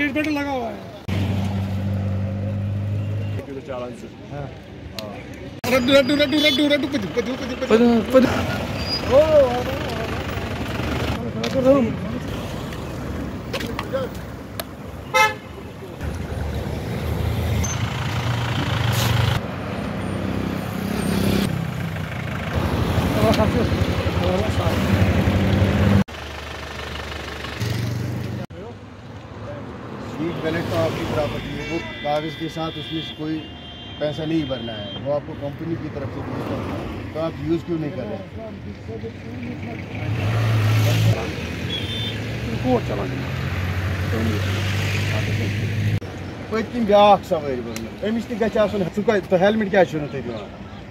Seat belt लगा हुआ है। रड्डू रड्डू रड्डू रड्डू रड्डू पजू पजू पजू पजू सीट बेल्ट तो आपकी प्रॉपर्टी है, वो कागज़ के साथ उसमें कोई पैसा नहीं भरना है, वो आपको कंपनी की तरफ से यूज़ करना है, तो आप यूज़ क्यों नहीं कर रहे हैं? पत्म ब्याख सवारी बन अमिस तो हेलमेट क्या तुम दिवान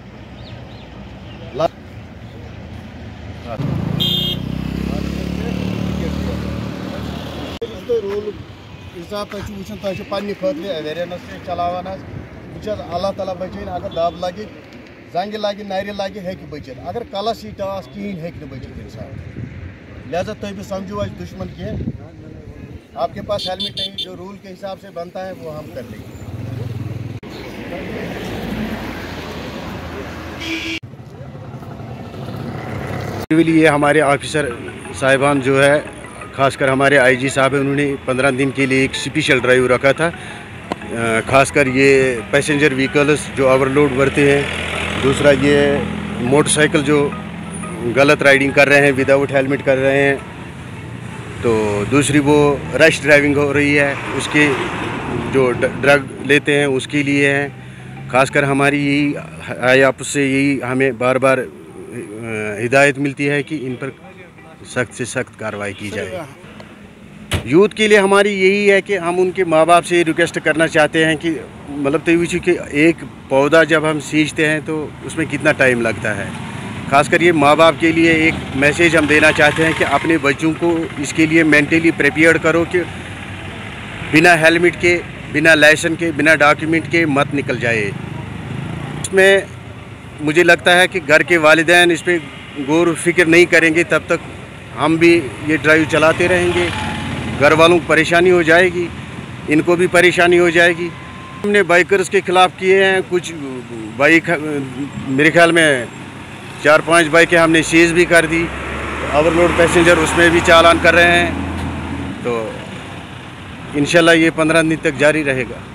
रूल हिसाब तुम वो पे खुद अवेयरनेस चलावान बहुत अल्लाह ताला बचन अगर दब लगे जंग लगे नर लगे हे बचित अगर कलस यी टास कहें हे बचित इंसान लिहाजा तुम भी समझो आज दुश्मन कह आपके पास हेलमेट नहीं जो रूल के हिसाब से बनता है वो हम कर लेंगे। ये हमारे ऑफिसर साहिबान जो है खासकर हमारे आईजी साहब हैं, उन्होंने 15 दिन के लिए एक स्पेशल ड्राइव रखा था। खासकर ये पैसेंजर व्हीकल्स जो ओवरलोड बढ़ते हैं, दूसरा ये मोटरसाइकिल जो गलत राइडिंग कर रहे हैं विदाउट हेलमेट कर रहे हैं, तो दूसरी वो रश ड्राइविंग हो रही है उसके जो ड्रग लेते हैं उसके लिए है। खासकर हमारी यही आपसे यही हमें बार बार हिदायत मिलती है कि इन पर सख्त से सख्त कार्रवाई की जाए। यूथ के लिए हमारी यही है कि हम उनके माँ बाप से रिक्वेस्ट करना चाहते हैं कि मतलब तो ये कि एक पौधा जब हम सींचते हैं तो उसमें कितना टाइम लगता है। खासकर ये माँ बाप के लिए एक मैसेज हम देना चाहते हैं कि अपने बच्चों को इसके लिए मेंटली प्रिपेयर करो कि बिना हेलमेट के, बिना लाइसेंस के, बिना डॉक्यूमेंट के मत निकल जाए। इसमें मुझे लगता है कि घर के वालिदैन इस पर गौर फिक्र नहीं करेंगे तब तक हम भी ये ड्राइव चलाते रहेंगे, घर वालों को परेशानी हो जाएगी, इनको भी परेशानी हो जाएगी। हमने बाइकर्स के ख़िलाफ़ किए हैं कुछ बाइक, मेरे ख्याल में 4-5 बाइकें हमने सीज़ भी कर दी, ओवरलोड पैसेंजर उसमें भी चालान कर रहे हैं। तो इंशाल्लाह ये 15 दिन तक जारी रहेगा।